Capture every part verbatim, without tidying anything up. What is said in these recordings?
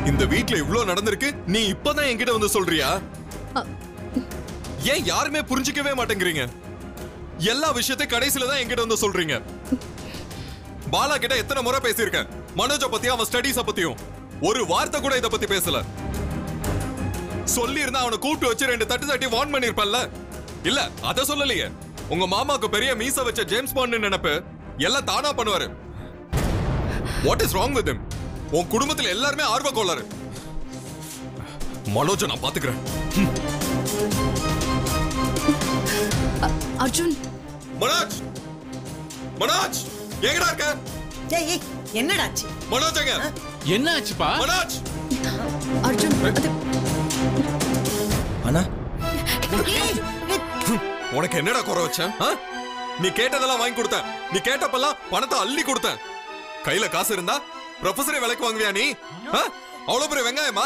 இந்த வீட்ல இவ்ளோ நடந்திருக்கு, நீ இப்பதான் என்கிட்ட வந்து சொல்றியா? ஏன் யாருமே புரிஞ்சிக்கவே மாட்டேங்கிறீங்க? எல்லா விஷயத்தையும் கடைசியில தான் என்கிட்ட வந்து சொல்றீங்க. பாலா கிட்ட எத்தனை முறை பேசியிருக்கேன், மனோஜ பத்தியும் அவன் ஸ்டடீஸ பத்தியும். ஒரு வார்த்தை கூட இத பத்தி பேசல. சொல்லி இருந்தா அவனை கூப்பிட்டு வச்சு ரெண்டு தட்டு தட்டி வார்ன் பண்ணிருப்பல்ல. இல்ல, அத சொல்லலையே. உங்க மாமாக்கு பெரிய மீச வச்ச ஜேம்ஸ் பாண்ட் நினைப்பு எல்லாம் தானா பண்ணுவாரு. What is wrong with him? உன் குடும்பத்துல எல்லாருமே ஆர்வ கோளாறு. மனோஜ நான் பாத்துக்கிறேன். அர்ஜுன், மனோஜ், மனோஜ் எங்கடா இருக்க? ஏய் என்னடாச்சு? மனோஜ் எங்க? என்ன ஆச்சுப்பா? மனோஜ், அர்ஜுன் அண்ணா, உனக்கு என்னடா குறை வச்சேன்? நீ கேட்டதெல்லாம் வாங்கி கொடுத்தேன். நீ கேட்டப்பெல்லாம் பணத்தை அள்ளி கொடுத்தேன். கையில காசு இருந்தா ப்ரொஃபஸரே விலைக்கு வாங்குவியா நீ? அவ்வளவு பெரிய வெங்காயமா?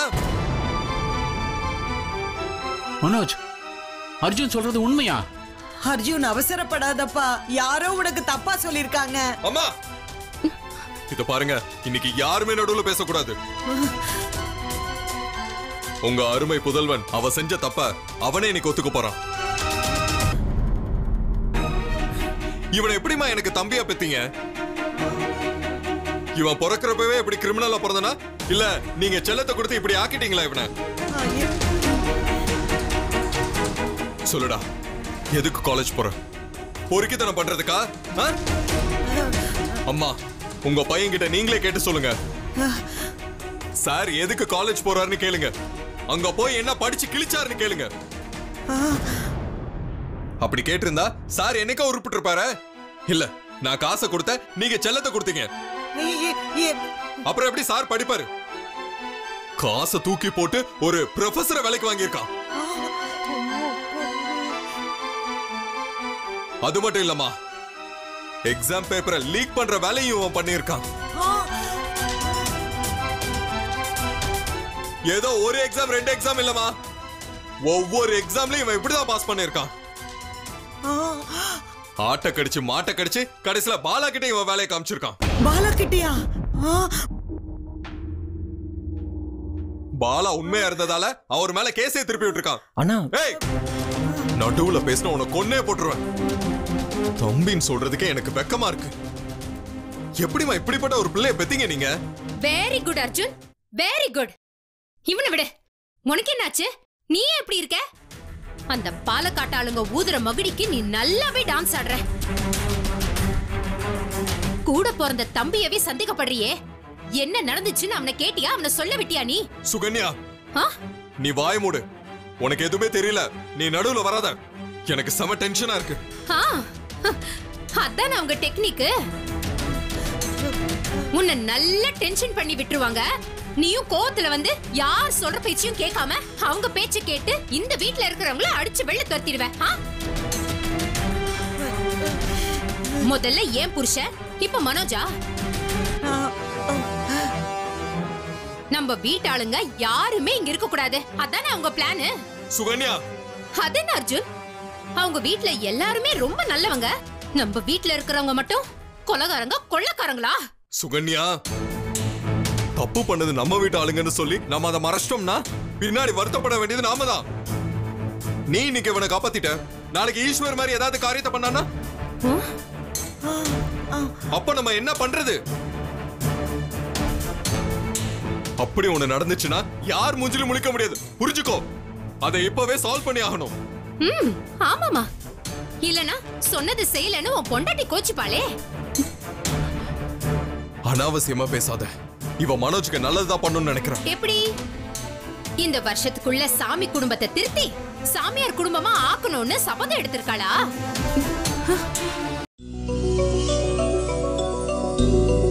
மனோஜ், அர்ஜுன் சொல்றது உண்மையா? அர்ஜுன் அவசரப்படாதப்பா, யாரோ உனக்கு தப்பா சொல்லிருக்காங்க. அம்மா இத பாருங்க, இன்னைக்கு யாருமே நடுவுல பேசக்கூடாது. உங்க அருமை புதல்வன் அவ செஞ்ச தப்ப அவனே இன்னைக்கு ஒத்துக்க போறான். இவனை எப்படிமா எனக்கு தம்பியா பெத்தீங்க? இவன் பிறக்கிறப்பவே இப்படி கிரிமினலா பிறந்தனா, இல்ல நீங்க செல்லத்தை கொடுத்து இப்படி ஆக்கிட்டீங்களா இவனை? சொல்லுடா, எதுக்கு காலேஜ் போற? பொறுக்கித்தனம் பண்றதுக்கா? அம்மா, உங்க பையன் கிட்ட நீங்களே கேட்டு சொல்லுங்க. சார் எதுக்கு காலேஜ் போறாருன்னு கேளுங்க. அங்க போய் என்ன படிச்சு கிழிச்சாருன்னு கேளுங்க. அப்படி கேட்டிருந்தா சார் என்னைக்கா உருப்பிட்டு இருப்பாரு. இல்ல, நான் காசை கொடுத்த, நீங்க செல்லத்தை கொடுத்தீங்க. அப்புறம் எப்படி சார் படிப்பாரு? காசை தூக்கி போட்டு ஒரு ப்ரொஃபஸரை வேலைக்கு வாங்கியிருக்கான். அது மட்டும் இல்லம்மா, எக்ஸாம் பேப்பரை லீக் பண்ற வேலையும் இவன் பண்ணியிருக்கான். ஏதோ ஒரு எக்ஸாம் ரெண்டு எக்ஸாம் இல்லமா, ஒவ்வொரு எக்ஸாம்லயும் இவன் இப்படிதான் பாஸ் பண்ணியிருக்கான். ஆட்ட கடிச்சு மாட்ட கடிச்சு கடைசியில பாலா கிட்ட இவன் வேலையை காமிச்சிருக்கான். பாலா கிட்டயா? பாலா உண்மையா இருந்ததால அவர் மேல கேஸே திருப்பி விட்டுருக்கான். அண்ணா, ஏய், நடுவுல பேசின உன கொன்னே போட்டுருவேன். தம்பின்னு சொல்றதுக்கே எனக்கு வெக்கமா இருக்கு. எப்படிமா இப்படிப்பட்ட ஒரு பிள்ளைய பெத்தீங்க நீங்க? Very good Arjun, very good. இவனை விடு, உனக்கு என்னாச்சு? நீ எப்படி இருக்க? அந்த பாலக்காட்டு ஆளுங்க ஊதுற மகுடிக்கு நீ நல்லாவே டான்ஸ் ஆடுற. கூட பிறந்த தம்பியவே சந்தேகப்படுறியே, என்ன நடந்துச்சுன்னு அவனை கேட்டியா? அவனை சொல்ல விட்டியா நீ? சுகன்யா, நீ வாய் மூடு. உனக்கு எதுவுமே தெரியல, நீ நடுவுல வராத. எனக்கு செம டென்ஷனா இருக்கு. அதான் அவங்க டெக்னிக். உன்னை நல்ல டென்ஷன் பண்ணி விட்டுருவாங்க. நீயும் கோவத்துல வந்து யார் சொல்ற பேச்சையும் கேட்காம அவங்க பேச்ச கேட்டு இந்த வீட்ல இருக்கிறவங்கள அடிச்சு வெளில துரத்திடுவேன். முதல்ல ஏன் புருஷன், இப்ப மனோஜா? நம்ம வீட்டாளுங்க யாருமே இங்க இருக்க கூடாது, அதானே அவங்க பிளான். சுகன்யா, அதென்ன அர்ஜுன், அவங்க வீட்ல எல்லாருமே ரொம்ப நல்லவங்க, நம்ம வீட்ல இருக்கிறவங்க மட்டும் கொலகாரங்க கொள்ளக்காரங்களா? சுகன்யா, தப்பு பண்ணது நம்ம வீட்டு ஆளுங்கன்னு சொல்லி நம்ம அதை மறைச்சிட்டோம்னா பின்னாடி வருத்தப்பட வேண்டியது நாம தான். நீ இன்னைக்கு இவனை காப்பாத்திட்ட, நாளைக்கு ஈஸ்வர் மாதிரி ஏதாவது காரியத்தை பண்ணானா அப்ப நம்ம என்ன பண்றது? அப்படி ஒண்ணு நடந்துச்சுன்னா யார் மூஞ்சிலும் முழிக்க முடியாது, புரிஞ்சுக்கோ. அதை இப்பவே சால்வ் பண்ணி ஆகணும். ம், ஆமாமா. இல்லனா சொன்னது செய்யலன்னு உன் பொண்டாட்டி கோச்சிப்பாளே. அனாவசியமா பேசாத. இவ மனோஜ்க்கு நல்லதுதான் பண்ணணும்னு நினைக்கிறேன். எப்படி? இந்த வருஷத்துக்குள்ள சாமி குடும்பத்தை திருத்தி சாமியார் குடும்பமா ஆக்கணும்னு சபதம் எடுத்திருக்காளா?